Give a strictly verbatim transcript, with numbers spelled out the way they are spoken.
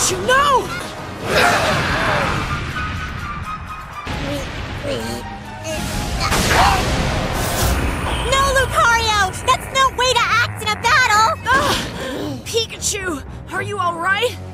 Pikachu, no! No, Lucario! That's no way to act in a battle! Ah! Pikachu, are you alright?